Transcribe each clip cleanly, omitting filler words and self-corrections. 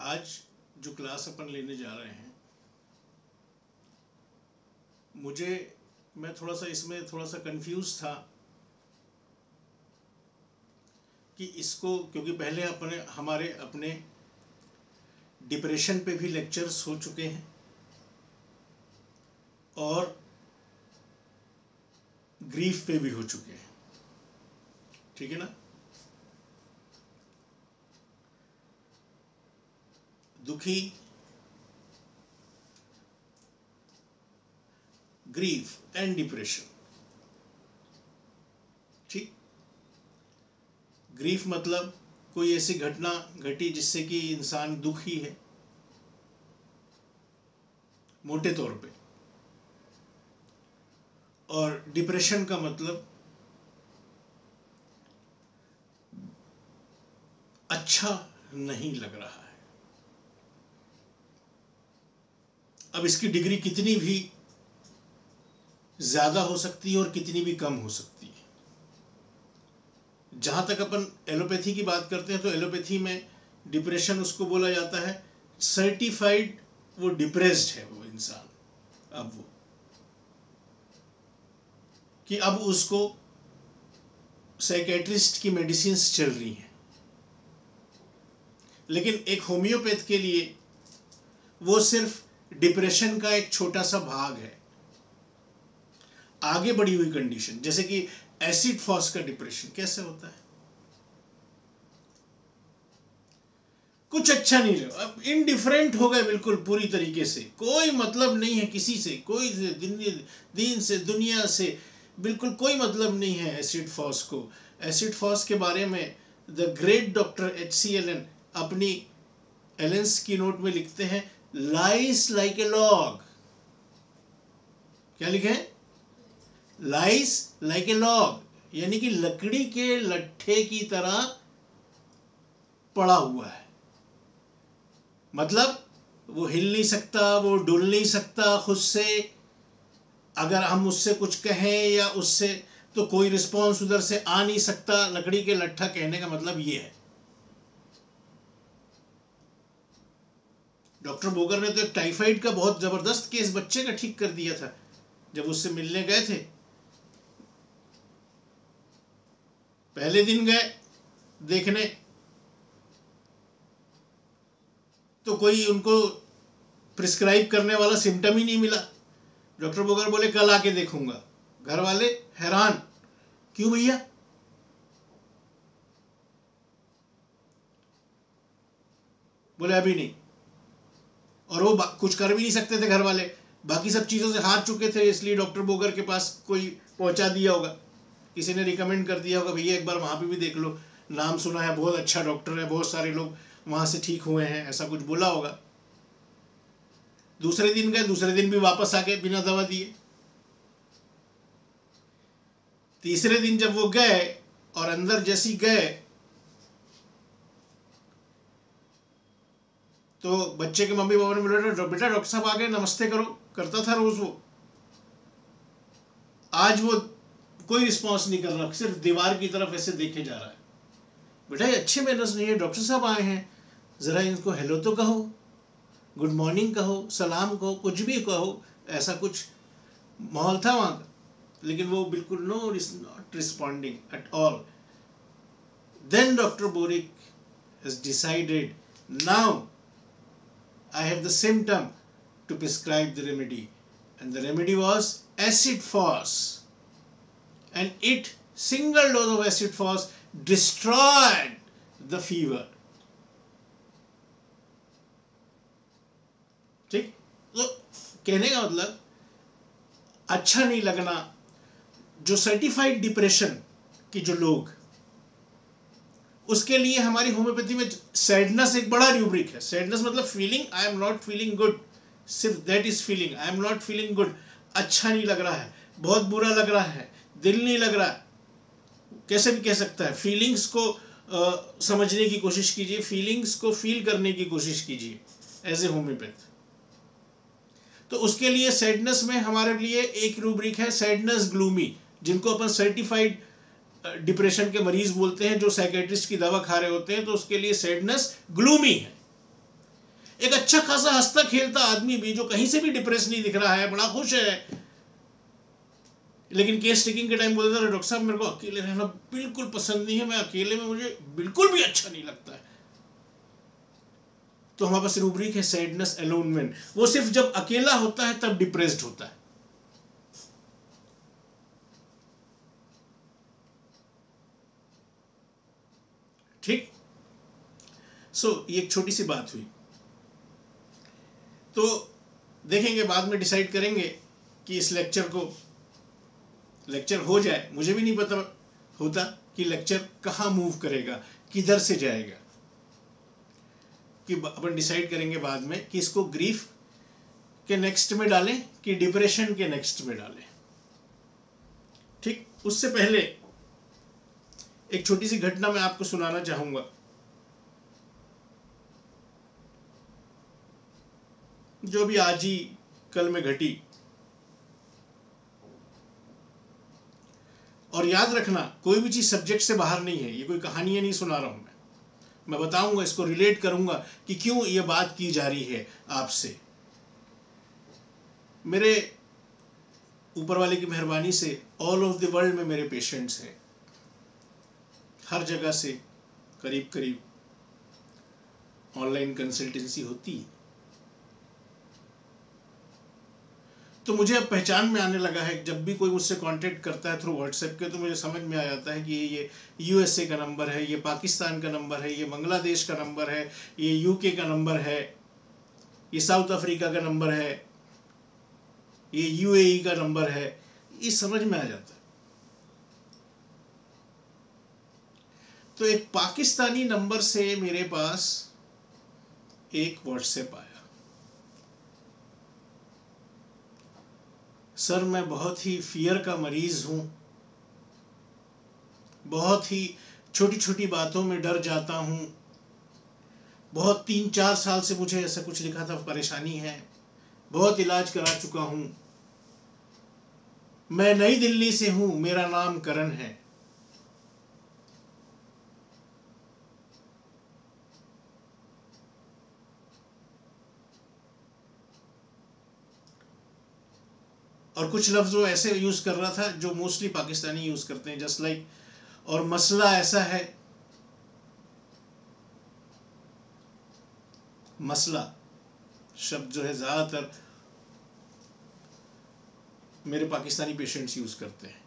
आज जो क्लास अपन लेने जा रहे हैं, मैं इसमें थोड़ा सा कंफ्यूज था कि इसको, क्योंकि पहले हमारे अपने डिप्रेशन पे भी लेक्चर्स हो चुके हैं और ग्रीफ पे भी हो चुके हैं, ठीक है ना। दुखी, ग्रीफ एंड डिप्रेशन, ठीक। ग्रीफ मतलब कोई ऐसी घटना घटी जिससे कि इंसान दुखी है, मोटे तौर पे। और डिप्रेशन का मतलब अच्छा नहीं लग रहा है। अब इसकी डिग्री कितनी भी ज्यादा हो सकती है और कितनी भी कम हो सकती है। जहां तक अपन एलोपैथी की बात करते हैं तो एलोपैथी में डिप्रेशन उसको बोला जाता है सर्टिफाइड, वो डिप्रेस्ड है वो इंसान। अब वो कि अब उसको साइकेट्रिस्ट की मेडिसिन चल रही हैं, लेकिन एक होम्योपैथ के लिए वो सिर्फ डिप्रेशन का एक छोटा सा भाग है, आगे बढ़ी हुई कंडीशन। जैसे कि एसिड फॉस का डिप्रेशन कैसे होता है, कुछ अच्छा नहीं लगा, अब इनडिफरेंट हो गए बिल्कुल पूरी तरीके से, कोई मतलब नहीं है किसी से, कोई दीन से दुनिया से बिल्कुल कोई मतलब नहीं है एसिड फॉस को। एसिड फॉस के बारे में the great doctor H.C. Elon अपनी एलेंस की नोट में लिखते हैं, लाइस लाइक ए लॉग। क्या लिखे? लाइस लाइक ए लॉग, यानी कि लकड़ी के लट्ठे की तरह पड़ा हुआ है। मतलब वो हिल नहीं सकता, वो डुल नहीं सकता खुद से। अगर हम उससे कुछ कहें या उससे, तो कोई रिस्पॉन्स उधर से आ नहीं सकता। लकड़ी के लट्ठा कहने का मतलब ये है। डॉक्टर बोगर ने तो एक टाइफाइड का बहुत जबरदस्त केस बच्चे का ठीक कर दिया था। जब उससे मिलने गए थे, पहले दिन गए देखने, तो कोई उनको प्रिस्क्राइब करने वाला सिम्टम ही नहीं मिला। डॉक्टर बोगर बोले कल आके देखूंगा। घर वाले हैरान, क्यों भैया? बोले अभी नहीं। और वो कुछ कर भी नहीं सकते थे घर वाले, बाकी सब चीजों से हार चुके थे, इसलिए डॉक्टर बोगर के पास कोई पहुंचा दिया होगा, किसी ने रिकमेंड कर दिया होगा, भैया एक बार वहां पे भी देख लो, नाम सुना है, बहुत अच्छा डॉक्टर है, बहुत सारे लोग वहां से ठीक हुए हैं, ऐसा कुछ बोला होगा। दूसरे दिन गए, दूसरे दिन भी वापस आ गए बिना दवा दिए। तीसरे दिन जब वो गए और अंदर जैसी गए, तो बच्चे के मम्मी पापा ने बोला बेटा डॉक्टर साहब आ गए, नमस्ते करो। करता था रोज वो, आज वो कोई रिस्पॉन्स नहीं कर रहा, सिर्फ दीवार की तरफ ऐसे देखे जा रहा है। बेटा ये अच्छे मैनर्स नहीं है, डॉक्टर साहब आए हैं, जरा इनको हेलो तो कहो, गुड मॉर्निंग कहो, सलाम कहो, कुछ भी कहो। ऐसा कुछ माहौल था वहां का, लेकिन वो बिल्कुल no, is not responding at all. Then doctor Boericke has decided, now I have the symptom to prescribe the remedy, and the remedy was acid phos, and single dose of acid phos destroyed the fever. ठीक, तो कहने का मतलब अच्छा नहीं लगना। जो certified depression की जो लोग, उसके लिए हमारी होम्योपैथी में सैडनेस एक बड़ा र्यूब्रिक है। सैडनेस मतलब feeling, I am not feeling good, सिर्फ that is feeling, I am not feeling good. अच्छा नहीं लग रहा है, बहुत बुरा लग रहा है, दिल नहीं लग रहा है, कैसे भी कह सकता है। फीलिंग्स को समझने की कोशिश कीजिए, फीलिंग्स को फील करने की कोशिश कीजिए एज ए होम्योपैथ। तो उसके लिए सैडनेस में हमारे लिए एक रूब्रिक है, सैडनेस ग्लूमी, जिनको अपन सर्टिफाइड डिप्रेशन के मरीज बोलते हैं, जो साइकेट्रिस्ट की दवा खा रहे होते हैं, तो उसके लिए सैडनेस ग्लूमी है। एक अच्छा खासा हंसता खेलता आदमी भी जो कहीं से भी डिप्रेस नहीं दिख रहा है, बड़ा खुश है, लेकिन केस टेकिंग के टाइम बोलता है डॉक्टर साहब मेरे को अकेले रहना बिल्कुल पसंद नहीं है, मैं अकेले में मुझे बिल्कुल भी अच्छा नहीं लगता है। तो हमारे पास रूब्रिक है सैडनेस एलोनमेंट, वो सिर्फ जब अकेला होता है तब डिप्रेस्ड होता है। ठीक, सो ये एक छोटी सी बात हुई। तो देखेंगे बाद में डिसाइड करेंगे कि इस लेक्चर हो जाए, मुझे भी नहीं पता होता कि लेक्चर कहाँ मूव करेगा, किधर से जाएगा, कि अपन डिसाइड करेंगे बाद में कि इसको ग्रीफ के नेक्स्ट में डालें कि डिप्रेशन के नेक्स्ट में डालें। ठीक, उससे पहले एक छोटी सी घटना मैं आपको सुनाना चाहूंगा। जो भी आज ही कल में घटी। और याद रखना कोई भी चीज सब्जेक्ट से बाहर नहीं है, ये कोई कहानियां नहीं सुना रहा हूं मैं बताऊंगा, इसको रिलेट करूंगा कि क्यों ये बात की जा रही है आपसे। मेरे ऊपर वाले की मेहरबानी से ऑल ओवर द वर्ल्ड में मेरे पेशेंट्स हैं, हर जगह से करीब करीब ऑनलाइन कंसल्टेंसी होती है। तो मुझे अब पहचान में आने लगा है, जब भी कोई मुझसे कांटेक्ट करता है थ्रू व्हाट्सएप के, तो मुझे समझ में आ जाता है कि ये यूएसए का नंबर है, ये पाकिस्तान का नंबर है, ये बांग्लादेश का नंबर है, ये यूके का नंबर है, ये साउथ अफ्रीका का नंबर है, ये यूएई का नंबर है, ये समझ में आ जाता है। तो एक पाकिस्तानी नंबर से मेरे पास एक व्हाट्सएप आया, सर मैं बहुत ही फियर का मरीज हूं, बहुत ही छोटी छोटी बातों में डर जाता हूं, बहुत 3-4 साल से मुझे ऐसा कुछ लिखा था परेशानी है, बहुत इलाज करा चुका हूं, मैं नई दिल्ली से हूं, मेरा नाम करण है। और कुछ लफ्ज वो ऐसे यूज कर रहा था जो मोस्टली पाकिस्तानी यूज करते हैं, जस्ट लाइक और मसला ऐसा है, मसला शब्द जो है ज्यादातर मेरे पाकिस्तानी पेशेंट्स यूज करते हैं।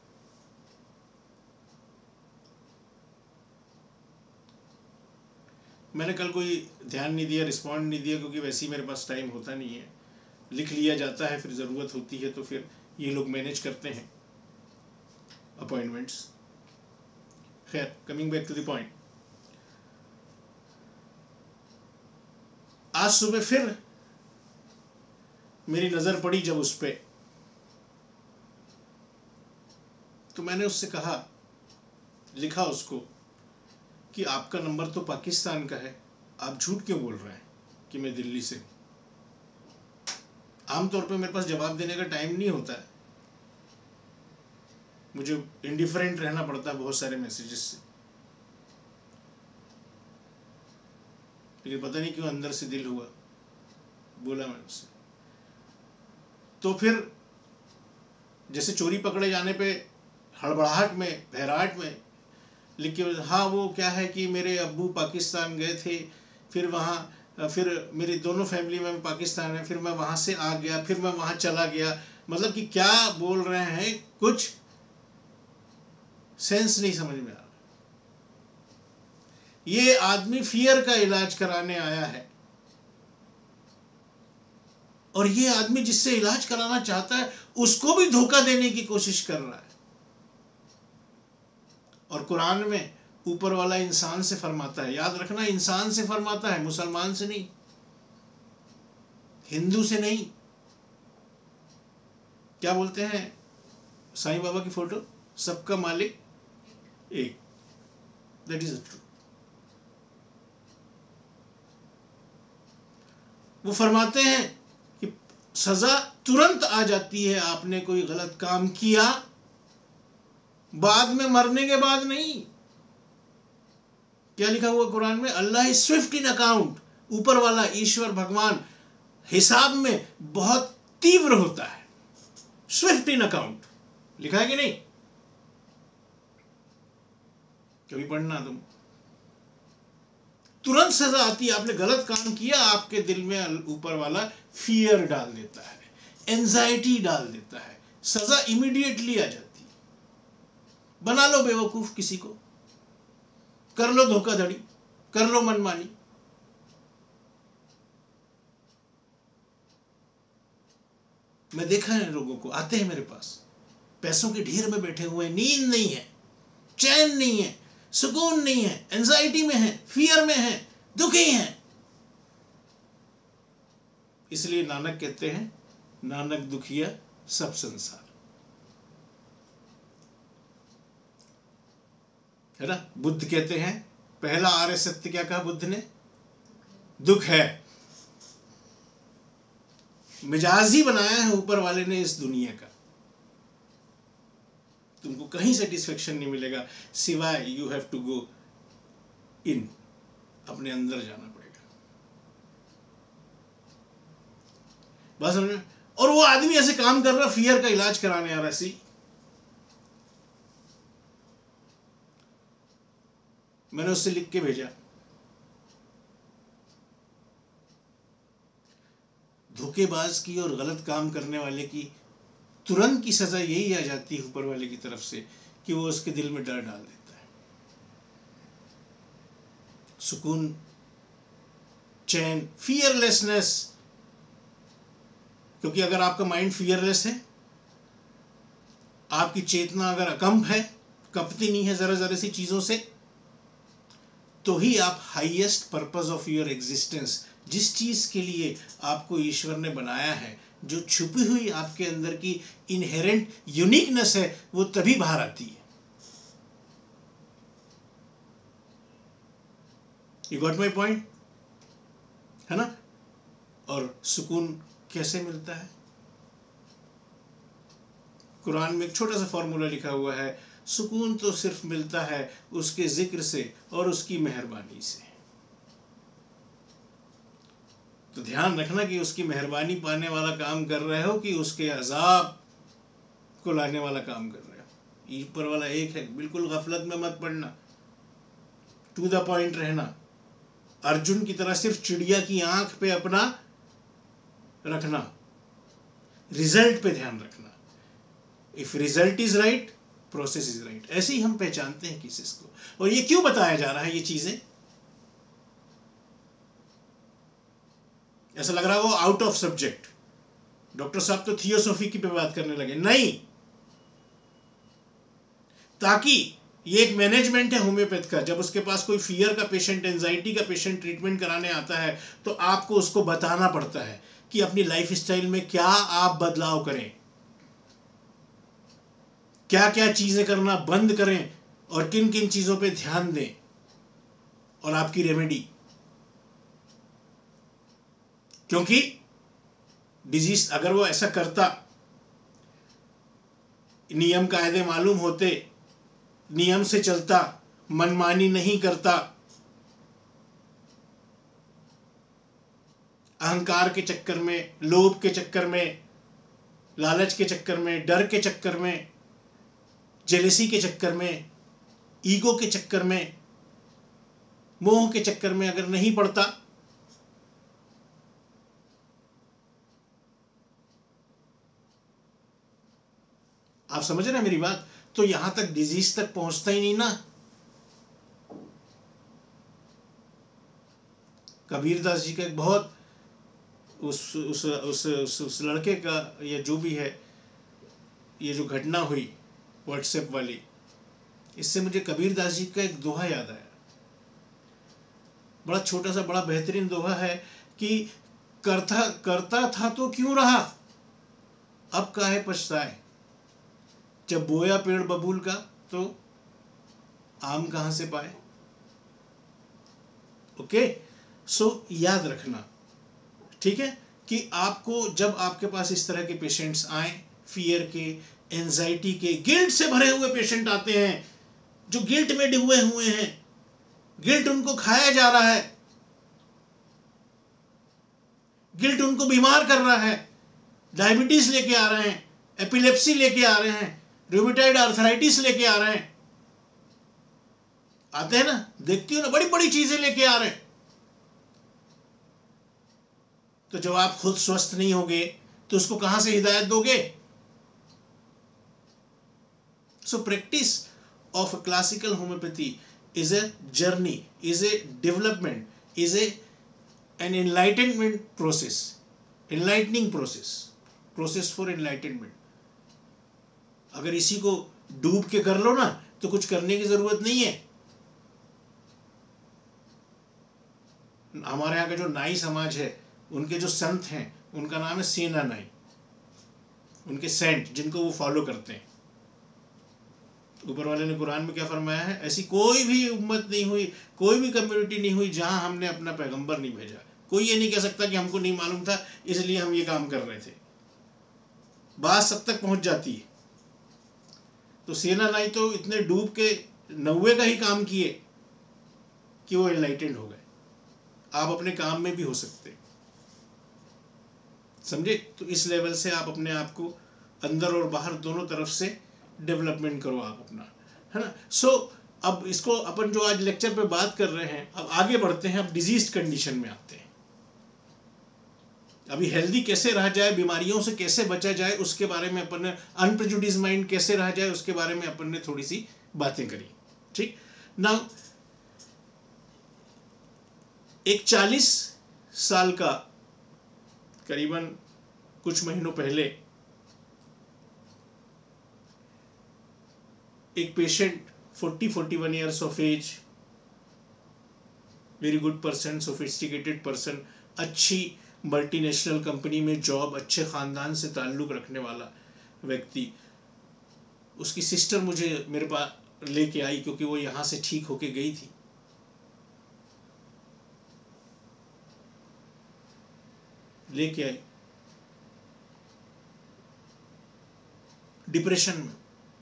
मैंने कल कोई ध्यान नहीं दिया, रिस्पॉन्ड नहीं दिया, क्योंकि वैसे ही मेरे पास टाइम होता नहीं है, लिख लिया जाता है, फिर ज़रूरत होती है तो फिर ये लोग मैनेज करते हैं अपॉइंटमेंट्स। खैर, coming back to the point, आज सुबह फिर मेरी नज़र पड़ी जब उस पे, तो मैंने उससे कहा, लिखा उसको कि आपका नंबर तो पाकिस्तान का है, आप झूठ क्यों बोल रहे हैं कि मैं दिल्ली से हूं। आमतौर पे मेरे पास जवाब देने का टाइम नहीं होता है, मुझे इंडिफरेंट रहना पड़ता है बहुत सारे मैसेजेस से, लेकिन पता नहीं क्यों अंदर से दिल हुआ, बोला मैंने उससे। तो फिर जैसे चोरी पकड़े जाने पे हड़बड़ाहट में, बहराहट में लिख के, हाँ वो क्या है कि मेरे अब्बू पाकिस्तान गए थे, फिर वहाँ फिर मेरी दोनों फैमिली में पाकिस्तान है, फिर मैं वहाँ से आ गया, फिर मैं वहाँ चला गया, मतलब कि क्या बोल रहे हैं, कुछ सेंस नहीं समझ में आ रहा। ये आदमी फियर का इलाज कराने आया है, और ये आदमी जिससे इलाज कराना चाहता है उसको भी धोखा देने की कोशिश कर रहा है। और कुरान में ऊपर वाला इंसान से फरमाता है, याद रखना, इंसान से फरमाता है, मुसलमान से नहीं, हिंदू से नहीं। क्या बोलते हैं साईं बाबा की फोटो, सबका मालिक एक, दैट इज ट्रू। वो फरमाते हैं कि सजा तुरंत आ जाती है, आपने कोई गलत काम किया, बाद में मरने के बाद नहीं। क्या लिखा हुआ कुरान में, Allah is swift in account, ऊपर वाला ईश्वर भगवान हिसाब में बहुत तीव्र होता है। स्विफ्ट इन अकाउंट, लिखा है कि नहीं? कभी पढ़ना तुम। तुरंत सजा आती है, आपने गलत काम किया, आपके दिल में ऊपर वाला फियर डाल देता है, एंजाइटी डाल देता है, सजा इमीडिएटली आ जाती है। बना लो बेवकूफ किसी को, कर लो धोखाधड़ी, कर लो मनमानी। मैं देखा है लोगों को, आते हैं मेरे पास, पैसों के ढेर में बैठे हुए, नींद नहीं है, चैन नहीं है, सुकून नहीं है, एंजाइटी में है, फियर में है, दुखी है। इसलिए नानक कहते हैं, नानक दुखिया सब संसार, है ना। बुद्ध कहते हैं, पहला आर्य सत्य क्या कहा बुद्ध ने? दुख है। मिजाज ही बनाया है ऊपर वाले ने इस दुनिया का। तुमको कहीं सेटिस्फेक्शन नहीं मिलेगा सिवाय you have to go in, अपने अंदर जाना पड़ेगा। बस समझ में? और वो आदमी ऐसे काम कर रहा, फियर का इलाज कराने आ रहा है। सी, मैंने उससे लिख के भेजा, धोखेबाज की और गलत काम करने वाले की तुरंत की सजा यही आ जाती है ऊपर वाले की तरफ से कि वो उसके दिल में डर डाल देता है। सुकून, चैन, फियरलेसनेस। क्योंकि अगर आपका माइंड फियरलेस है, आपकी चेतना अगर अकंप है, कपती नहीं है जरा जरा सी चीजों से, तो ही आप highest purpose of your existence, जिस चीज के लिए आपको ईश्वर ने बनाया है, जो छुपी हुई आपके अंदर की इनहेरेंट यूनिकनेस है, वो तभी बाहर आती है। यू गॉट माई पॉइंट, है ना। और सुकून कैसे मिलता है? कुरान में एक छोटा सा फॉर्मूला लिखा हुआ है, सुकून तो सिर्फ मिलता है उसके जिक्र से और उसकी मेहरबानी से। तो ध्यान रखना कि उसकी मेहरबानी पाने वाला काम कर रहे हो कि उसके अजाब को लाने वाला काम कर रहे हो। ऊपर वाला एक है, बिल्कुल गफलत में मत पड़ना, टू द पॉइंट रहना। अर्जुन की तरह सिर्फ चिड़िया की आंख पे अपना रखना, रिजल्ट पे ध्यान रखना। If result is right, process is right. ऐसे ही हम पहचानते हैं केसेस को। और ये क्यों बताया जा रहा है? ये चीजें ऐसा लग रहा है वो आउट ऑफ सब्जेक्ट, डॉक्टर साहब तो थियोसॉफी की पे बात करने लगे। नहीं, ताकि ये एक मैनेजमेंट है होम्योपैथ का। जब उसके पास कोई फियर का पेशेंट, एंजाइटी का पेशेंट ट्रीटमेंट कराने आता है, तो आपको उसको बताना पड़ता है कि अपनी लाइफ स्टाइल में क्या आप बदलाव करें, क्या क्या चीजें करना बंद करें और किन किन चीजों पे ध्यान दें, और आपकी रेमेडी। क्योंकि डिजीज, अगर वो ऐसा करता, नियम कायदे मालूम होते, नियम से चलता, मनमानी नहीं करता, अहंकार के चक्कर में, लोभ के चक्कर में, लालच के चक्कर में, डर के चक्कर में, जेलेसी के चक्कर में, ईगो के चक्कर में, मोह के चक्कर में अगर नहीं पड़ता, आप समझ रहे हैं मेरी बात, तो यहां तक डिजीज तक पहुंचता ही नहीं ना। कबीरदास जी का एक बहुत, उस लड़के का, या जो भी है, ये जो घटना हुई व्हाट्सएप वाली, इससे मुझे कबीरदास जी का एक दोहा याद आया। बड़ा छोटा सा, बड़ा बेहतरीन दोहा है कि करता था तो क्यों रहा, अब काहे पछताए, जब बोया पेड़ बबूल का तो आम कहां से पाए। ओके, सो याद रखना, ठीक है, कि आपको जब आपके पास इस तरह के पेशेंट्स आए, फियर के, एंजाइटी के, गिल्ट से भरे हुए पेशेंट आते हैं, जो गिल्ट में डूबे हुए हैं, गिल्ट उनको खाया जा रहा है, गिल्ट उनको बीमार कर रहा है, डायबिटीज लेके आ रहे हैं, एपिलेप्सी लेके आ रहे हैं, रूमेटॉइड आर्थराइटिस लेके आ रहे हैं, आते हैं ना, देखती हो ना, बड़ी बड़ी चीजें लेके आ रहे हैं। तो जब आप खुद स्वस्थ नहीं होगे तो उसको कहां से हिदायत दोगे? So practice of classical homeopathy is a journey, is a development, is an enlightenment process, enlightening process for enlightenment. अगर इसी को डूब के कर लो ना तो कुछ करने की जरूरत नहीं है। हमारे यहाँ का जो नाई समाज है, उनके जो संत हैं, उनका नाम है सेना नाई, उनके सेंट जिनको वो फॉलो करते हैं। ऊपर वाले ने कुरान में क्या फरमाया है? ऐसी कोई भी उम्मत नहीं हुई, कोई भी कम्युनिटी नहीं हुई जहां हमने अपना पैगंबर नहीं भेजा। कोई ये नहीं कह सकता कि हमको नहीं मालूम था इसलिए हम ये काम कर रहे थे। बात सब तक पहुंच जाती है। तो सेना नाई तो इतने डूब के 90 का ही काम किए कि वो एनलाइटेंड हो गए। आप अपने काम में भी हो सकते, समझे? तो इस लेवल से आप अपने आप को अंदर और बाहर दोनों तरफ से डेवलपमेंट करो आप अपना, है ना। सो अब इसको अपन जो आज लेक्चर पे बात कर रहे हैं, अब आगे बढ़ते हैं। अब डिजीज कंडीशन में आते हैं। अभी हेल्दी कैसे रहा जाए, बीमारियों से कैसे बचा जाए, उसके बारे में अपन ने, अनप्रेजुडिस्ड माइंड कैसे रहा जाए, उसके बारे में अपन ने थोड़ी सी बातें करी। ठीक, नाउ एक 40 साल का, करीबन कुछ महीनों पहले एक patient 40-41 years of age, very good person, sophisticated person, अच्छी मल्टीनेशनल कंपनी में जॉब, अच्छे खानदान से ताल्लुक रखने वाला व्यक्ति, उसकी सिस्टर मुझे मेरे पास लेके आई क्योंकि वो यहाँ से ठीक होके गई थी। लेके आई डिप्रेशन में।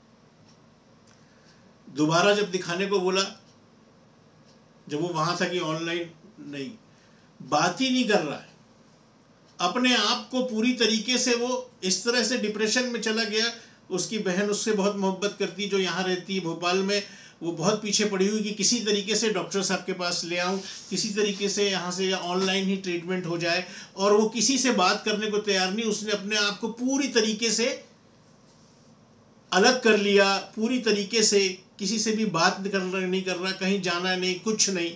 दोबारा जब दिखाने को बोला, जब वो वहां था कि ऑनलाइन नहीं, बात ही नहीं कर रहा है अपने आप को पूरी तरीके से, वो इस तरह से डिप्रेशन में चला गया। उसकी बहन उससे बहुत मोहब्बत करती, जो यहाँ रहती है भोपाल में, वो बहुत पीछे पड़ी हुई कि किसी तरीके से डॉक्टर साहब के पास ले आऊं, किसी तरीके से यहाँ से ऑनलाइन ही ट्रीटमेंट हो जाए, और वो किसी से बात करने को तैयार नहीं। उसने अपने आप को पूरी तरीके से अलग कर लिया, पूरी तरीके से किसी से भी बात नहीं कर रहा, कहीं जाना नहीं, कुछ नहीं,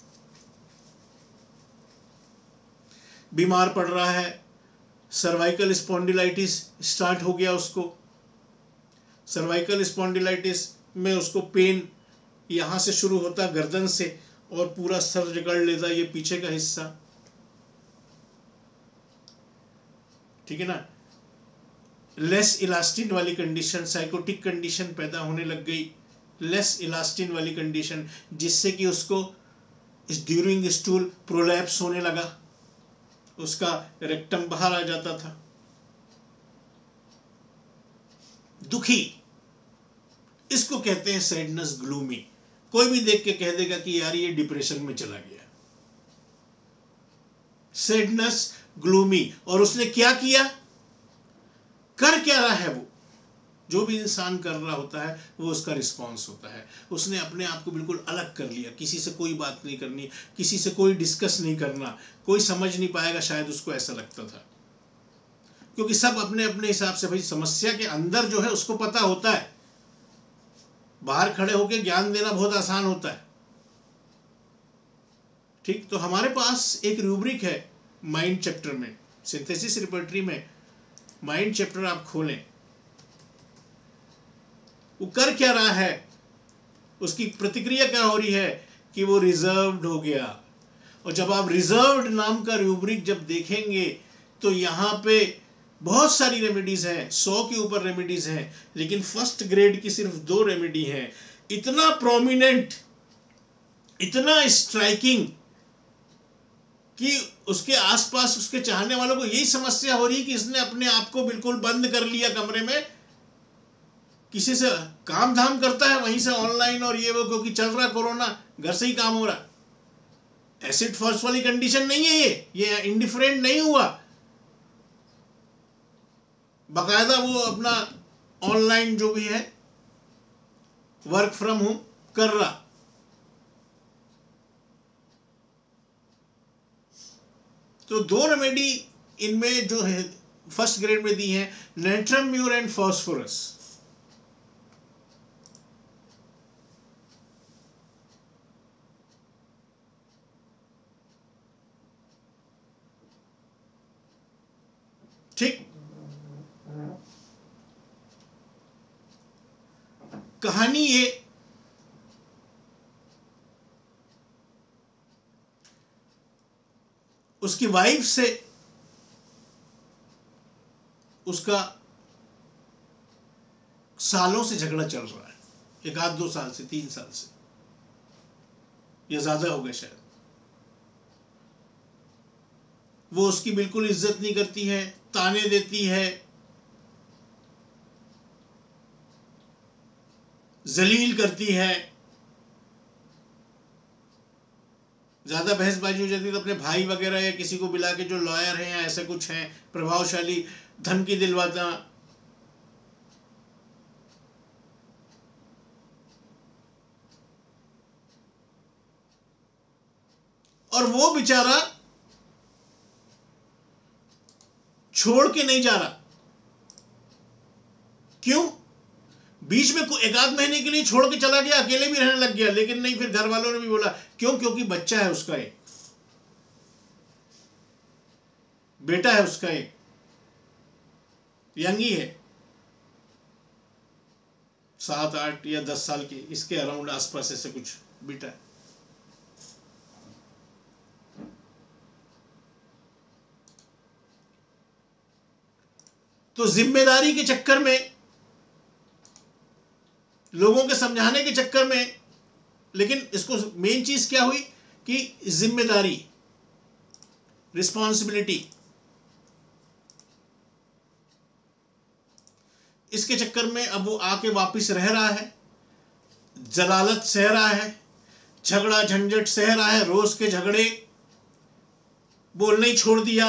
बीमार पड़ रहा है। सर्वाइकल स्पॉन्डिलाइटिस स्टार्ट हो गया उसको। सर्वाइकल स्पॉन्डिलाइटिस में उसको पेन यहां से शुरू होता, गर्दन से, और पूरा सर जकड़ लेता, ये पीछे का हिस्सा, ठीक है ना। लेस इलास्टिन वाली कंडीशन, साइकोटिक कंडीशन पैदा होने लग गई, लेस इलास्टिन वाली कंडीशन, जिससे कि उसको ड्यूरिंग स्टूल प्रोलैप्स होने लगा, उसका रेक्टम बाहर आ जाता था। दुखी, इसको कहते हैं सैडनेस, ग्लूमी। कोई भी देख के कह देगा कि यार ये डिप्रेशन में चला गया, सैडनेस, ग्लूमी। और उसने क्या किया, कर क्या रहा है? वो जो भी इंसान कर रहा होता है वो उसका रिस्पॉन्स होता है। उसने अपने आप को बिल्कुल अलग कर लिया, किसी से कोई बात नहीं करनी, किसी से कोई डिस्कस नहीं करना, कोई समझ नहीं पाएगा, शायद उसको ऐसा लगता था, क्योंकि सब अपने अपने हिसाब से, भाई समस्या के अंदर जो है उसको पता होता है, बाहर खड़े होकर ज्ञान देना बहुत आसान होता है। ठीक, तो हमारे पास एक रूब्रिक है माइंड चैप्टर में, सिंथेसिस रिपर्टरी में माइंड चैप्टर आप खोलें, वो कर क्या रहा है, उसकी प्रतिक्रिया क्या हो रही है कि वो रिजर्व्ड हो गया। और जब आप रिजर्व्ड नाम का रूब्रिक जब देखेंगे तो यहाँ पे बहुत सारी रेमेडीज हैं, 100 के ऊपर रेमेडीज हैं, लेकिन फर्स्ट ग्रेड की सिर्फ 2 रेमेडी हैं। इतना प्रोमिनेंट, इतना स्ट्राइकिंग कि उसके आसपास उसके चाहने वालों को यही समस्या हो रही है कि इसने अपने आप को बिल्कुल बंद कर लिया कमरे में, किसी से काम धाम करता है वहीं से ऑनलाइन और ये वो, क्योंकि चल रहा कोरोना, घर से ही काम हो रहा। एसिड फॉल्स वाली कंडीशन नहीं है ये इंडिफरेंट नहीं हुआ, बाकायदा वो अपना ऑनलाइन जो भी है वर्क फ्रॉम होम कर रहा। तो 2 रेमेडी इनमें जो है फर्स्ट ग्रेड में दी है, नेट्रम म्यूर एंड फॉस्फोरस। ठीक, कहानी ये उसकी वाइफ से उसका सालों से झगड़ा चल रहा है, 1-2 साल से, 3 साल से, या ज्यादा हो गया शायद। वो उसकी बिल्कुल इज्जत नहीं करती है, ताने देती है, जलील करती है, ज्यादा बहसबाजी हो जाती है तो अपने भाई वगैरह या किसी को बुला के जो लॉयर हैं या ऐसे कुछ हैं प्रभावशाली, धमकी दिलवाता। और वो बेचारा छोड़ के नहीं जा रहा। क्यों? बीच में 1-8 महीने के लिए छोड़ के चला गया, अकेले भी रहने लग गया, लेकिन नहीं, फिर घर वालों ने भी बोला। क्यों? क्योंकि बच्चा है उसका, एक बेटा है उसका, एक यंग ही है, 7-8 या 10 साल की, इसके अराउंड आसपास ऐसे कुछ बेटा है। तो जिम्मेदारी के चक्कर में, लोगों के समझाने के चक्कर में, लेकिन इसको मेन चीज क्या हुई कि जिम्मेदारी, रिस्पॉन्सिबिलिटी, इसके चक्कर में अब वो आके वापस रह रहा है, जलालत सह रहा है, झगड़ा झंझट सह रहा है, रोज के झगड़े, बोलना ही छोड़ दिया,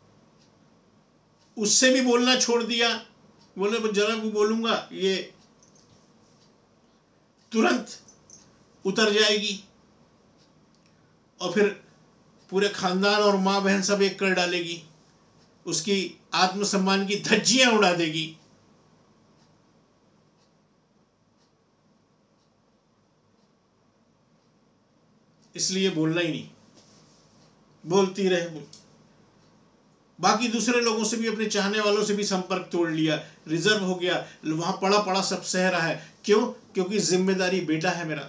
उससे भी बोलना छोड़ दिया, बोले जरा भी बोलूंगा ये तुरंत उतर जाएगी और फिर पूरे खानदान और मां बहन सब एक कर डालेगी, उसकी आत्मसम्मान की धज्जियां उड़ा देगी। इसलिए बोलना ही नहीं, बोलती रहे। बाकी दूसरे लोगों से भी, अपने चाहने वालों से भी संपर्क तोड़ लिया, रिजर्व हो गया, वहां पड़ा पड़ा सब सह रहा है। क्यों? क्योंकि जिम्मेदारी, बेटा है मेरा,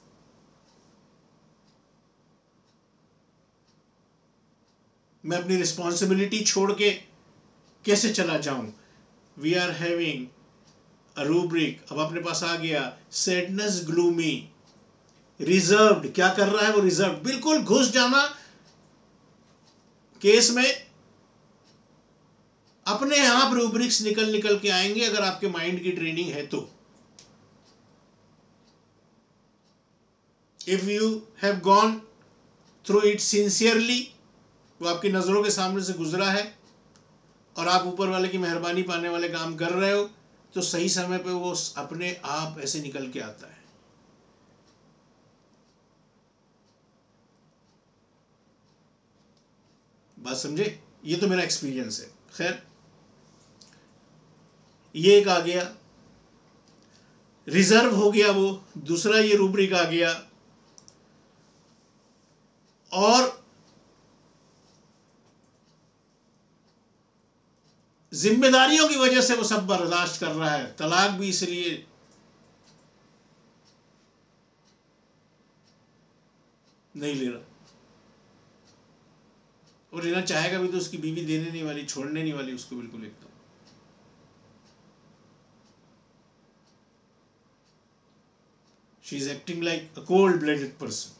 मैं अपनी रिस्पॉन्सिबिलिटी छोड़ के कैसे चला जाऊं। We are having a rubric, अब अपने पास आ गया, सैडनेस, ग्लूमी, रिजर्व्ड। क्या कर रहा है वो? रिजर्व, बिल्कुल घुस जाना केस में। अपने आप रूब्रिक्स निकल के आएंगे अगर आपके माइंड की ट्रेनिंग है तो। If you have gone through it sincerely, वो आपकी नजरों के सामने से गुजरा है और आप ऊपर वाले की मेहरबानी पाने वाले काम कर रहे हो, तो सही समय पे वो अपने आप ऐसे निकल के आता है। बात समझे? ये तो मेरा एक्सपीरियंस है। खैर, ये एक आ गया, रिजर्व हो गया वो, दूसरा ये रूब्रिक आ गया। और जिम्मेदारियों की वजह से वो सब बर्दाश्त कर रहा है, तलाक भी इसलिए नहीं ले रहा, और लेना चाहेगा भी तो उसकी बीवी देने नहीं वाली, छोड़ने नहीं वाली उसको बिल्कुल एकदम। She is acting like a cold blooded person.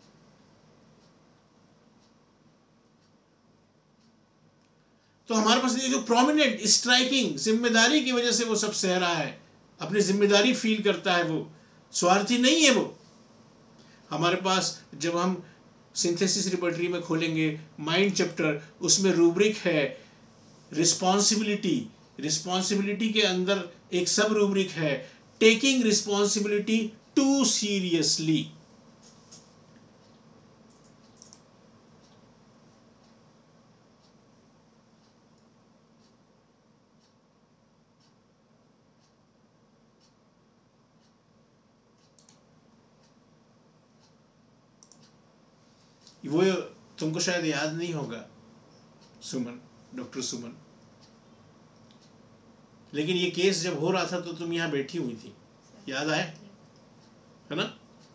तो हमारे पास ये जो प्रोमिनेंट, स्ट्राइकिंग जिम्मेदारी की वजह से वो सब सह रहा है, अपनी जिम्मेदारी फील करता है, वो स्वार्थी नहीं है वो। हमारे पास जब हम सिंथेसिस रिपर्टरी में खोलेंगे माइंड चैप्टर, उसमें रूब्रिक है रिस्पॉन्सिबिलिटी। रिस्पॉन्सिबिलिटी के अंदर एक सब रूब्रिक है टेकिंग रिस्पॉन्सिबिलिटी टू सीरियसली। वो तुमको शायद याद नहीं होगा सुमन, डॉक्टर सुमन, लेकिन ये केस जब हो रहा था तो तुम यहाँ बैठी हुई थी, याद आया है ना।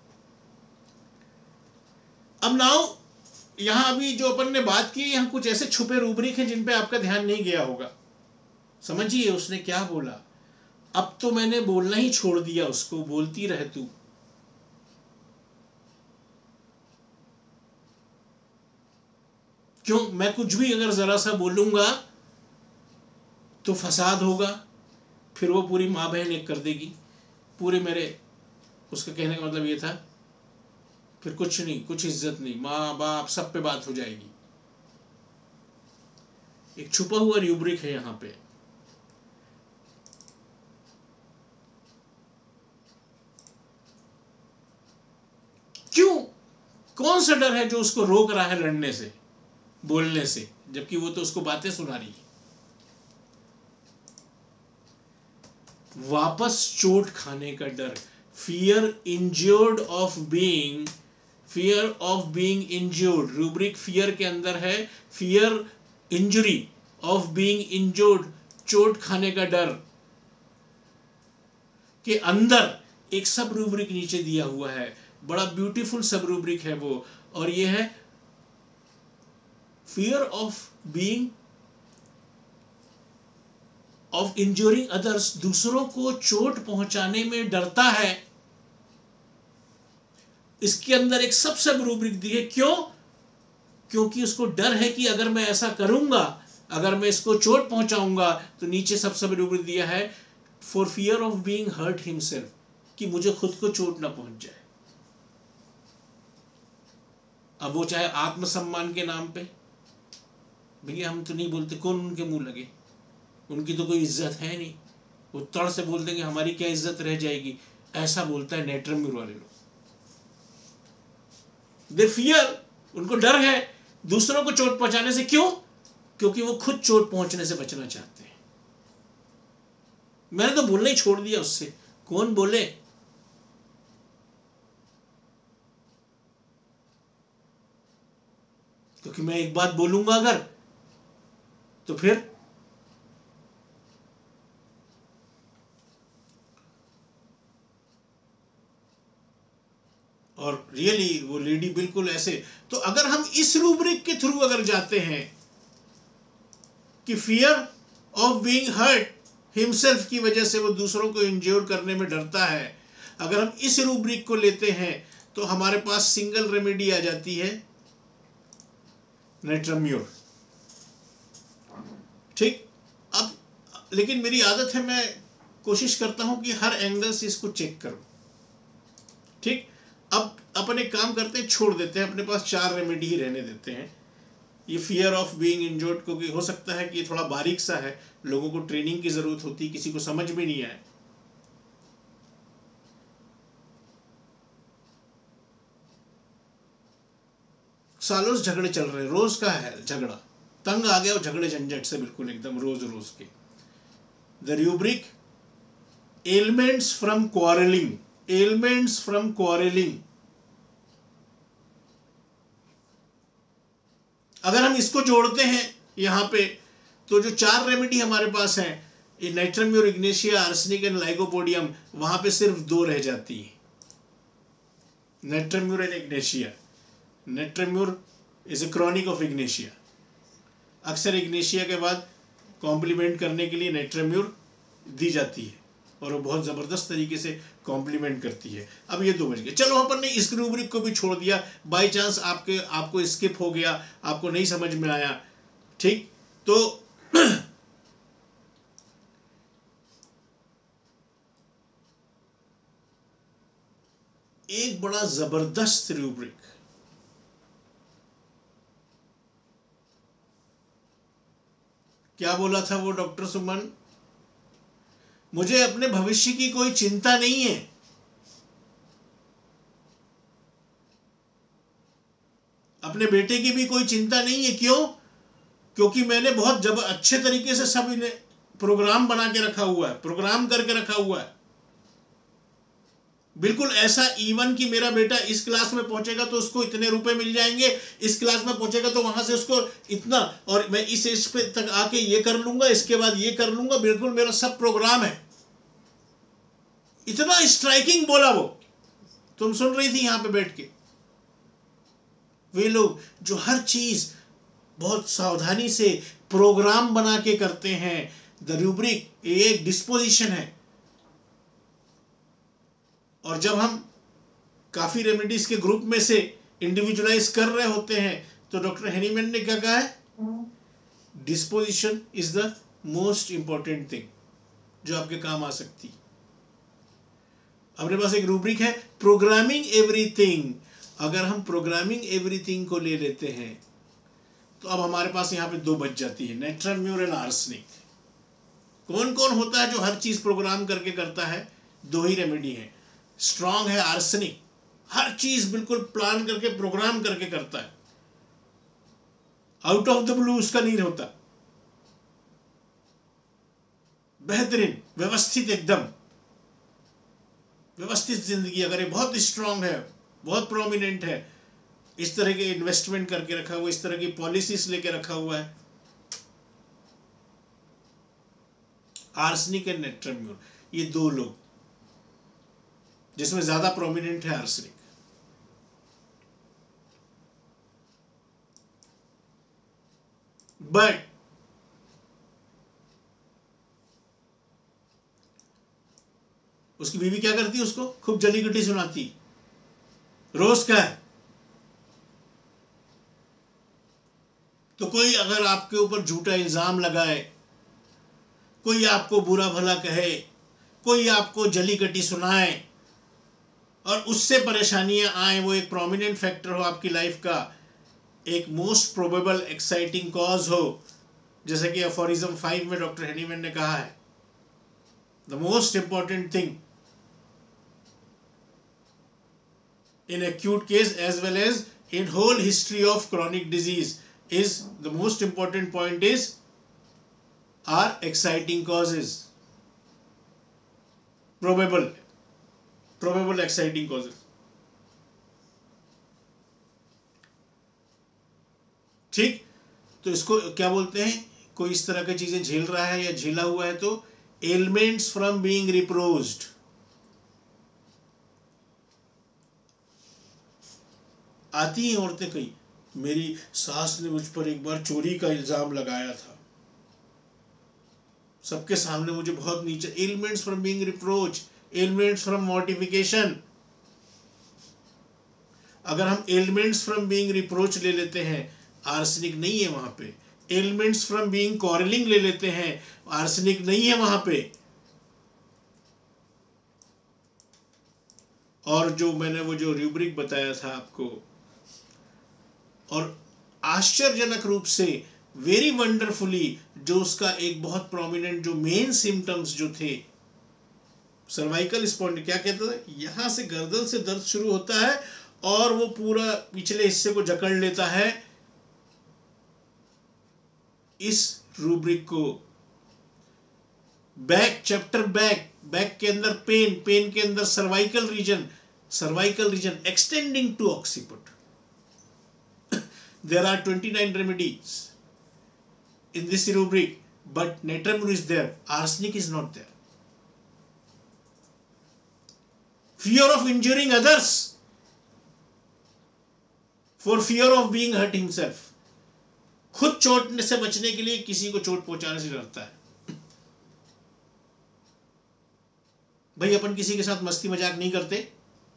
अब नाउ यहाँ अभी जो अपन ने बात की, यहाँ कुछ ऐसे छुपे रूब्रिक हैं जिन पे आपका ध्यान नहीं गया होगा। समझिए उसने क्या बोला, अब तो मैंने बोलना ही छोड़ दिया उसको, बोलती रह तू। क्यों, मैं कुछ भी अगर जरा सा बोलूंगा तो फसाद होगा, फिर वो पूरी माँ बहन एक कर देगी पूरे मेरे, उसका कहने का मतलब ये था फिर कुछ नहीं, कुछ इज्जत नहीं, माँ बाप सब पे बात हो जाएगी। एक छुपा हुआ रूब्रिक है यहाँ पे। क्यों, कौन सा डर है जो उसको रोक रहा है लड़ने से, बोलने से, जबकि वो तो उसको बातें सुना रही है। वापस चोट खाने का डर, fear injured of being, fear of being injured. Rubric fear के अंदर है fear injury of being injured, चोट खाने का डर के अंदर एक सब रूब्रिक नीचे दिया हुआ है, बड़ा ब्यूटीफुल सब रूब्रिक है वो, और ये है fear of being of injuring others, दूसरों को चोट पहुंचाने में डरता है। इसके अंदर एक सब रूब्रिक दी है, क्यों, क्योंकि उसको डर है कि अगर मैं ऐसा करूंगा, अगर मैं इसको चोट पहुंचाऊंगा, तो नीचे सब रूब्रिक दिया है for fear of being hurt himself, कि मुझे खुद को चोट ना पहुंच जाए। अब वो चाहे आत्मसम्मान के नाम पे, भैया हम तो नहीं बोलते, कौन उनके मुंह लगे, उनकी तो कोई इज्जत है नहीं, वो तड़ से बोल देंगे हमारी क्या इज्जत रह जाएगी, ऐसा बोलता है नेट्रम्यूर वाले लोग। दे फियर, उनको डर है दूसरों को चोट पहुंचाने से। क्यों, क्योंकि वो खुद चोट पहुंचने से बचना चाहते हैं। मैंने तो बोलना ही छोड़ दिया उससे, कौन बोले, क्योंकि मैं एक बात बोलूंगा अगर तो फिर और रियली वो लेडी बिल्कुल ऐसे। तो अगर हम इस रूब्रिक के थ्रू अगर जाते हैं कि fear of being hurt himself की वजह से वो दूसरों को इंज्योर करने में डरता है, अगर हम इस रूब्रिक को लेते हैं तो हमारे पास सिंगल रेमेडी आ जाती है, नेट्रम्यूर। ठीक, अब लेकिन मेरी आदत है, मैं कोशिश करता हूं कि हर एंगल से इसको चेक करूं। ठीक, अब अपन एक काम करते हैं, छोड़ देते हैं, अपने पास 4 रेमेडी ही रहने देते हैं। ये फियर ऑफ बीइंग इंजर्ड, क्योंकि हो सकता है कि ये थोड़ा बारीक सा है, लोगों को ट्रेनिंग की जरूरत होती, किसी को समझ में नहीं आए। सालों से झगड़े चल रहे हैं, रोज का है झगड़ा, तंग आ गया वो झगड़े झंझट से, बिल्कुल एकदम रोज रोज के। The rubric ailments from quarrelling, ailments from quarrelling. अगर हम इसको जोड़ते हैं यहाँ पे, तो जो 4 रेमेडी हमारे पास हैं, ये natrum mur, ignatia, arsenic and lycopodium, वहां पे सिर्फ 2 रह जाती है, natrum mur and ignatia. Natrum mur is a chronic of ignatia, अक्सर इग्नेशिया के बाद कॉम्प्लीमेंट करने के लिए नाइट्रम्यूर दी जाती है, और वो बहुत ज़बरदस्त तरीके से कॉम्प्लीमेंट करती है। अब ये 2 बज गए, चलो अपन ने इस रूब्रिक को भी छोड़ दिया, बाई चांस आपको स्किप हो गया, आपको नहीं समझ में आया। ठीक, तो एक बड़ा ज़बरदस्त रूब्रिक क्या बोला था वो डॉक्टर सुमन? मुझे अपने भविष्य की कोई चिंता नहीं है। अपने बेटे की भी कोई चिंता नहीं है। क्यों? क्योंकि मैंने बहुत जब अच्छे तरीके से सब इन्हें प्रोग्राम बना के रखा हुआ है, प्रोग्राम करके रखा हुआ है। बिल्कुल ऐसा इवन कि मेरा बेटा इस क्लास में पहुंचेगा तो उसको इतने रुपए मिल जाएंगे, इस क्लास में पहुंचेगा तो वहां से उसको इतना, और मैं इस एज पे तक आके ये कर लूंगा, इसके बाद ये कर लूंगा। बिल्कुल मेरा सब प्रोग्राम है। इतना स्ट्राइकिंग बोला वो। तुम सुन रही थी यहां पे बैठ के। वे लोग जो हर चीज बहुत सावधानी से प्रोग्राम बना के करते हैं। द रूब्रिक ये एक डिस्पोजिशन है। और जब हम काफी रेमेडीज के ग्रुप में से इंडिविजुअलाइज कर रहे होते हैं तो डॉक्टर हेनीमैन ने क्या कहा है? Disposition is the most important thing जो आपके काम आ सकती। अपने पास एक रूब्रिक है, प्रोग्रामिंग एवरीथिंग। अगर हम प्रोग्रामिंग एवरीथिंग को ले लेते हैं तो अब हमारे पास यहाँ पे दो बच जाती है, नेट्रम्यूर एंड आर्सेनिक। कौन कौन होता है जो हर चीज प्रोग्राम करके करता है? दो ही रेमेडी है। स्ट्रांग है आर्सेनिक, हर चीज बिल्कुल प्लान करके प्रोग्राम करके करता है। आउट ऑफ द ब्लू उसका नहीं होता। बेहतरीन व्यवस्थित, एकदम व्यवस्थित जिंदगी। अगर ये बहुत स्ट्रांग है, बहुत प्रोमिनेंट है, इस तरह के इन्वेस्टमेंट करके रखा हुआ, इस तरह की पॉलिसीज लेके रखा हुआ है। आर्सेनिक एंड नेट्रम्यूर, ये दो लोग जिसमें ज्यादा प्रोमिनेंट है आर्सेनिक। बट उसकी बीवी क्या करती है? उसको खूब जली गटी सुनाती, रोज का है। तो कोई अगर आपके ऊपर झूठा इल्जाम लगाए, कोई आपको बुरा भला कहे, कोई आपको जली कटी सुनाए और उससे परेशानियां आए, वो एक प्रोमिनेंट फैक्टर हो आपकी लाइफ का, एक मोस्ट प्रोबेबल एक्साइटिंग कॉज हो, जैसे कि अफोरिज्म 5 में डॉक्टर हेनीमैन ने कहा है, the most important thing in acute case as well as in whole history of chronic disease is the most important point is are exciting causes, probable exciting causes। ठीक, तो इसको क्या बोलते हैं? कोई इस तरह की चीजें झेल रहा है या झेला हुआ है तो ailments from being reproached। आती हैं औरतें कई, मेरी सास ने मुझ पर एक बार चोरी का इल्जाम लगाया था, सबके सामने मुझे बहुत नीचे। Ailments from being reproach, ailments from mortification. अगर हम एलिमेंट्स फ्रॉम बीइंग रिप्रोच ले लेते हैं, आर्सेनिक नहीं है वहां पे। एलिमेंट्स फ्रॉम बीइंग क्वारलिंग ले लेते हैं, आर्सेनिक नहीं है वहां पे। और जो मैंने वो जो रूब्रिक बताया था आपको, और आश्चर्यजनक रूप से वेरी वंडरफुली जो उसका एक बहुत प्रोमिनेंट जो मेन सिम्टम्स जो थे, सर्वाइकल स्पॉन्ड, क्या कहते थे, यहां से गर्दन से दर्द शुरू होता है और वो पूरा पिछले हिस्से को जकड़ लेता है। इस रूब्रिक को बैक चैप्टर, बैक के अंदर पेन, पेन के अंदर cervical region extending to occiput. There are 29 remedies in this rubric, but netramur is there, arsenic is not there. Fear of injuring others, for fear of being hurt himself। खुद चोट से बचने के लिए किसी को चोट पहुंचाने से डरता है। भाई अपन किसी के साथ मस्ती मजाक नहीं करते,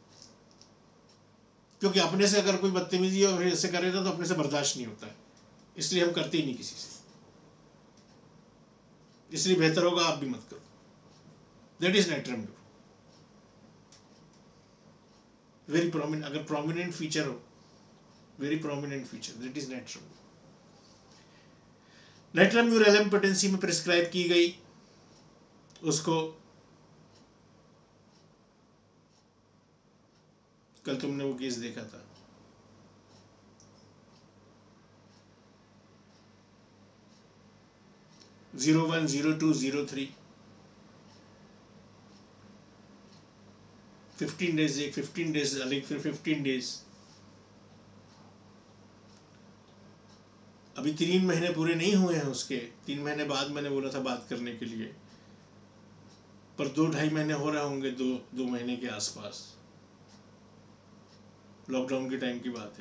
क्योंकि अपने से अगर कोई बदतमीजी और ऐसे करेगा तो अपने से बर्दाश्त नहीं होता है, इसलिए हम करते ही नहीं किसी से। इसलिए बेहतर होगा आप भी मत करो। That is natrum mur, very prominent. अगर प्रोमिनेंट फीचर हो, very prominent feature, that is natrum mur. Natrum mur LM potency में प्रिस्क्राइब की गई, उसको कल तुमने वो केस देखा था, जीरो 01, 02, 03, 15 डेज, एक 15 डेज अलग, फिर 15 डेज, अभी 3 महीने पूरे नहीं हुए हैं उसके, 3 महीने बाद मैंने बोला था बात करने के लिए, पर 2-2.5 महीने हो रहे होंगे, 2 महीने के आसपास, लॉकडाउन के टाइम की बात है,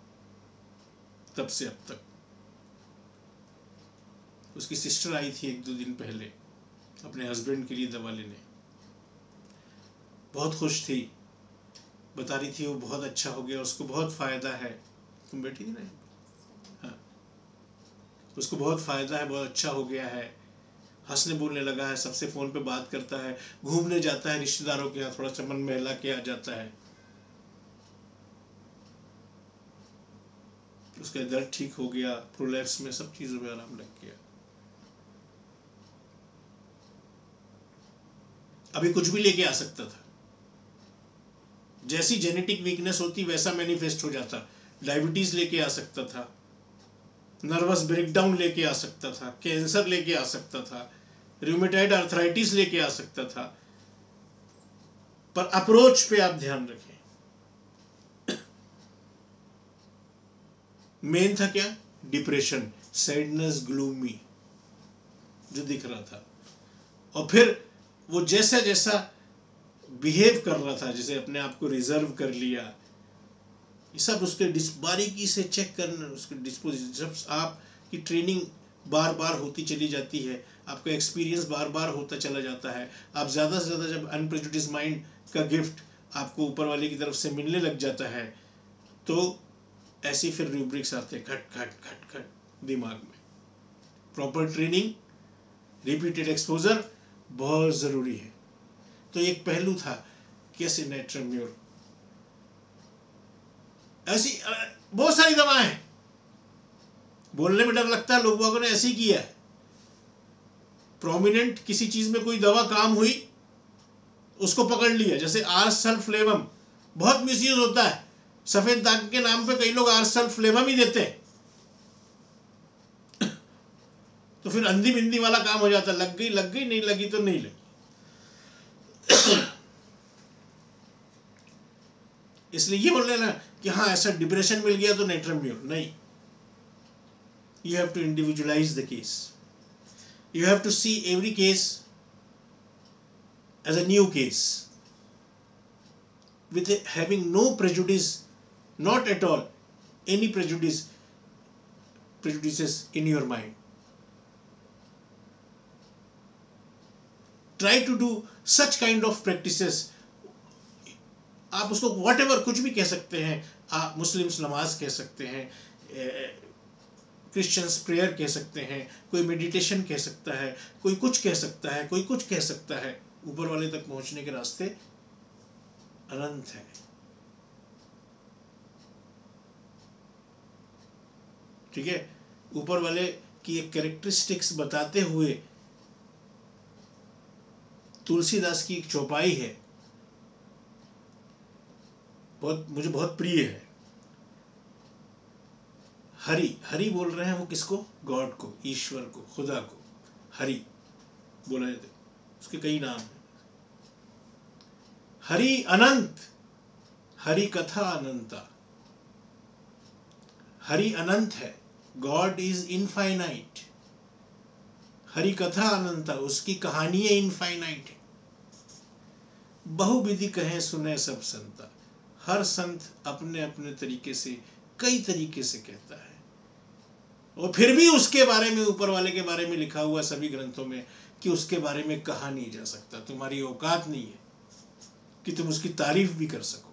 तब से अब तक। उसकी सिस्टर आई थी 1-2 दिन पहले अपने हस्बैंड के लिए दवा लेने, बहुत खुश थी, बता रही थी वो बहुत अच्छा हो गया, उसको बहुत फायदा है, तुम बैठी थी ना, हाँ, उसको बहुत फायदा है, बहुत अच्छा हो गया है, हंसने बोलने लगा है, सबसे फोन पे बात करता है, घूमने जाता है रिश्तेदारों के यहाँ, थोड़ा सा मन बहला के आ जाता है, उसका दर्द ठीक हो गया, प्रोलैप्स में सब चीजों में आराम लग गया। अभी कुछ भी लेके आ सकता था, जैसी जेनेटिक वीकनेस होती वैसा मैनिफेस्ट हो जाता, डायबिटीज लेके आ सकता था, नर्वस ब्रेकडाउन लेके आ सकता था, कैंसर लेके आ सकता था, रूमेटॉइड आर्थराइटिस लेके आ सकता था, पर अप्रोच पे आप ध्यान रखें। मेन था क्या? डिप्रेशन, सैडनेस, ग्लूमी जो दिख रहा था, और फिर वो जैसा जैसा बिहेव कर रहा था, जैसे अपने आप को रिजर्व कर लिया, ये सब उसके बारीकी से चेक करना, उसके डिस्पोजिशन, जब आपकी ट्रेनिंग बार बार होती चली जाती है, आपका एक्सपीरियंस बार बार होता चला जाता है, आप ज़्यादा से ज़्यादा जब अनप्रेजुडिस्ड माइंड का गिफ्ट आपको ऊपर वाले की तरफ से मिलने लग जाता है, तो ऐसी फिर रूब्रिक्स आते हैं, खट खट खट खट दिमाग में। प्रॉपर ट्रेनिंग, रिपीटेड एक्सपोजर बहुत ज़रूरी है। तो एक पहलू था कैसे नाइट्राम्यूर, ऐसी बहुत सारी दवाएं हैं, बोलने में डर लगता है, लोगों ने ऐसे ही किया है, प्रोमिनेंट किसी चीज में कोई दवा काम हुई, उसको पकड़ लिया, जैसे आर्सल्फ्लेवम बहुत मिसयूज होता है, सफेद दाग के नाम पे कई लोग आर्सल्फ्लेवम ही देते हैं, तो फिर अंधी बिंदी वाला काम हो जाता है, लग गई, नहीं लगी तो नहीं लगी। इसलिए ये बोल लेना कि हाँ ऐसा डिप्रेशन मिल गया तो नाइट्राम्यूर नहीं, you have to individualize the case, you have to see every case as a new case with having no prejudice, not at all any prejudices in your mind. Try to do such kind of practices, आप उसको whatever कुछ भी कह सकते हैं, आप Muslims नमाज कह सकते हैं, क्रिश्चियंस प्रेयर कह सकते हैं, कोई मेडिटेशन कह सकता है, कोई कुछ कह सकता है, कोई कुछ कह सकता है, ऊपर वाले तक पहुंचने के रास्ते अनंत है। ठीक है, ऊपर वाले की एक कैरेक्टरिस्टिक्स बताते हुए तुलसीदास की एक चौपाई है, मुझे बहुत प्रिय है। हरि, हरि बोल रहे हैं वो किसको? गॉड को, ईश्वर को, खुदा को हरि बोला जाता है, उसके कई नाम हैं। हरि अनंत, हरि कथा अनंता, हरि अनंत है, गॉड इज इनफाइनाइट, हरि कथा अनंता, उसकी कहानियां इनफाइनाइट है। बहुविधि कहें सुने सब संता, हर संत अपने अपने तरीके से कई तरीके से कहता है, और फिर भी उसके बारे में, ऊपर वाले के बारे में लिखा हुआ सभी ग्रंथों में कि उसके बारे में कहा नहीं जा सकता, तुम्हारी औकात नहीं है कि तुम उसकी तारीफ भी कर सको।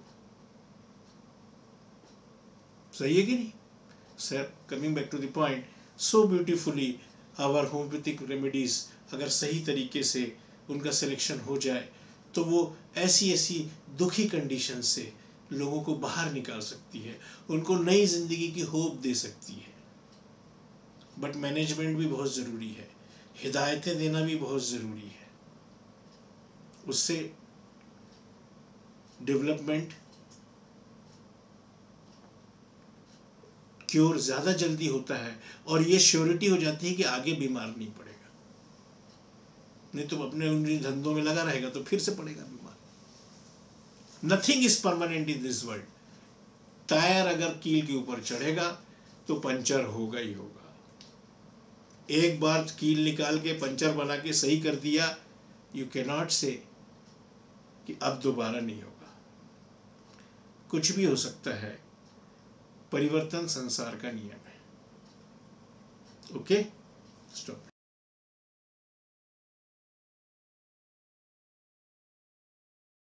सही है कि नहीं sir? Coming back to the point, so beautifully our homeopathic remedies अगर सही तरीके से उनका सिलेक्शन हो जाए तो वो ऐसी ऐसी दुखी कंडीशन से लोगों को बाहर निकाल सकती है, उनको नई जिंदगी की होप दे सकती है। बट मैनेजमेंट भी बहुत ज़रूरी है, हिदायतें देना भी बहुत ज़रूरी है। उससे डेवलपमेंट, क्योर ज़्यादा जल्दी होता है और ये श्योरिटी हो जाती है कि आगे बीमार नहीं पड़ेगा। नहीं तो अपने उन धंधों में लगा रहेगा तो फिर से पड़ेगा बीमार। Nothing is permanent in this world. Tyre अगर कील के ऊपर चढ़ेगा तो पंचर होगा ही होगा। एक बार कील निकाल के पंचर बना के सही कर दिया, यू कैन नॉट से कि अब दोबारा नहीं होगा। कुछ भी हो सकता है, परिवर्तन संसार का नियम है। Okay, stop.